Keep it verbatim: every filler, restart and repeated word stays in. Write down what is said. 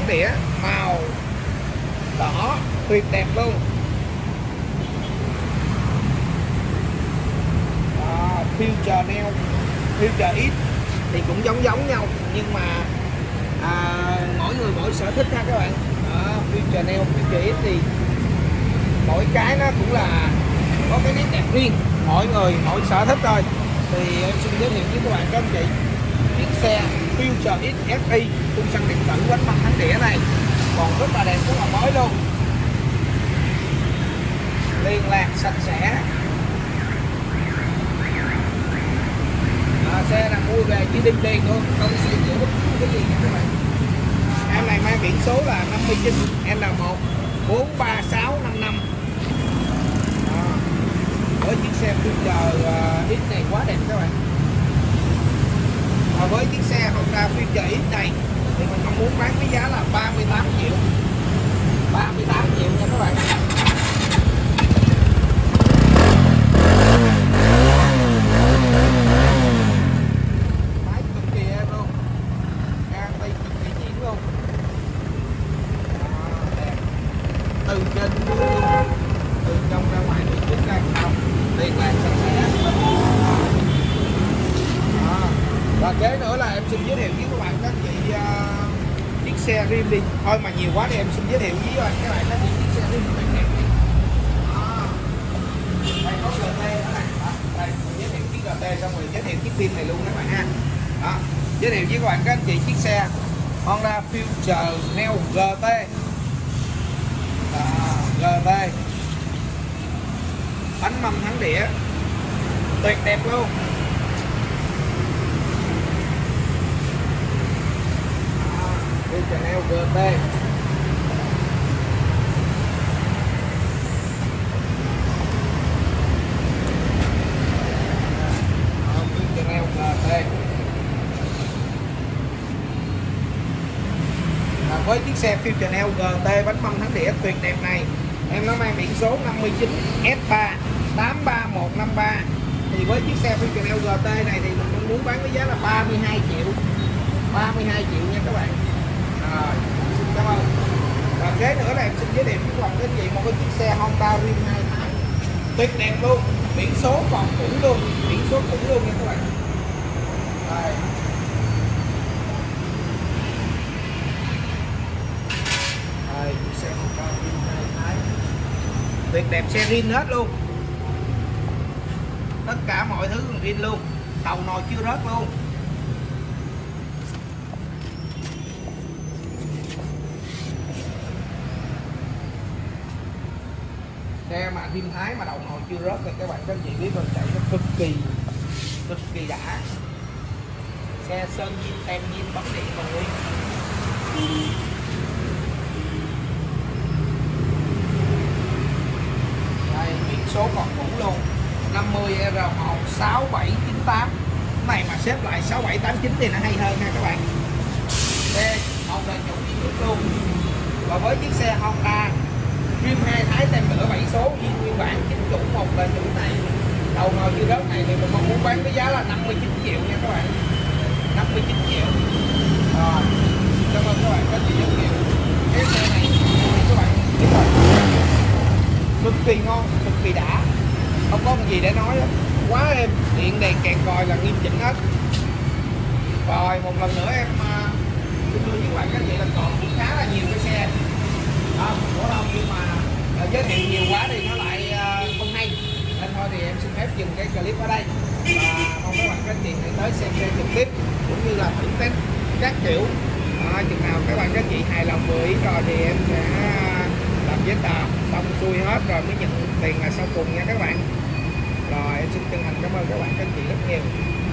đĩa màu đỏ tuyệt đẹp luôn. À, Future Neo, Future X thì cũng giống giống nhau, nhưng mà à, mỗi người mỗi sở thích ha các bạn. Đó, Future Neo, Future X thì mỗi cái nó cũng là có cái nét đẹp riêng, mỗi người mỗi sở thích thôi. Thì em xin giới thiệu với các bạn các anh chị chiếc xe Future X ép i phun xăng điện tử bánh mâm thắng đĩa này còn rất là đẹp, rất là mới luôn, liên lạc sạch sẽ. À, xe là mua về chỉ đinh tiền luôn, không sửa chữa bất cứ cái gì nha các bạn. Em này mang biển số là năm chín N một bốn ba sáu năm năm. À, với chiếc xe Future uh, X này quá đẹp các bạn. Và với chiếc xe Honda Future X này thì mình mong muốn bán với giá là ba mươi tám triệu, ba mươi tám triệu nha các bạn. Máy cực kỳ êm luôn, garanti cực kỳ nhuyễn luôn. À, đẹp. Từ trên từ trong ra ngoài từ trước ra sau liên lạc sạch sẽ. Và kế nữa là em xin giới thiệu với các bạn các chị uh, chiếc xe Rim đi. Thôi mà nhiều quá thì em xin giới thiệu với các bạn các bạn các chị chiếc xe Rim này đẹp đi. Đó. Đây có giê tê nữa này. Đó. Đây mình giới thiệu chiếc giê tê xong rồi giới thiệu chiếc Rim này luôn các bạn ha. Đó. Giới thiệu với các bạn các anh chị chiếc xe Honda Future Neo giê tê. Đó, giê tê. Bánh mâm thắng đĩa. Tuyệt đẹp luôn. Chanel giê tê. Chanel giê tê. À, với chiếc xe Future Neo giê tê bánh mâm thắng đĩa tuyệt đẹp này, em nó mang biển số năm chín S ba tám ba một năm ba. Thì với chiếc xe Future Neo giê tê này thì mình muốn bán với giá là ba mươi hai triệu, ba mươi hai triệu nha các bạn. Rồi, xin cảm ơn. Và kế nữa là em xin giới thiệu với các bạn chị một cái chiếc xe Honda Rim hai thái tuyệt đẹp luôn, biển số còn cũ luôn, biển số cũ luôn nha các bạn. Đây. Đây, chiếc xe Honda Rim hai thái tuyệt đẹp, xe Rim hết luôn, tất cả mọi thứ là Rim luôn, tàu nồi chưa rớt luôn. Xe mà Rim Thái mà đầu nồi chưa rớt thì các bạn các chị biết rồi, chạy nó cực kỳ cực kỳ đã. Xe sơn zin tem zin bấm điện còn nguyên. Đây biển số còn cũ luôn, năm mươi R một sáu bảy chín tám. Cái này mà xếp lại sáu bảy tám chín thì nó hay hơn nha các bạn. Xe một đời chủ duy nhất luôn. Và với chiếc xe Honda Rim hai thái tem lửa bảy số nguyên bản chính chủ một đời chủ này, đầu nồi chưa rớt này thì mình mong muốn bán với giá là năm mươi chín triệu nha các bạn, năm mươi chín triệu. Rồi, cảm ơn các bạn rất nhiều nhiều. Cái xe này các bạn biết rồi, cực kỳ ngon, cực kỳ đã, không có gì để nói hết, quá êm, điện đèn kèn còi là nghiêm chỉnh hết. Rồi một lần nữa em xin thưa với các bạn các chị là còn cũng khá là nhiều cái xe đó, của đâu nhưng mà uh, giới thiệu nhiều quá thì nó lại uh, không hay, nên thôi thì em xin phép dừng cái clip ở đây và mong các bạn các chị hãy tới xem xe trực tiếp cũng như là thử test các kiểu. À, chừng nào các bạn các chị hài lòng vừa ý rồi thì em sẽ làm giấy tờ xong xuôi hết rồi mới nhận tiền là sau cùng nha các bạn. Rồi em xin chân thành cảm ơn các bạn các chị rất nhiều.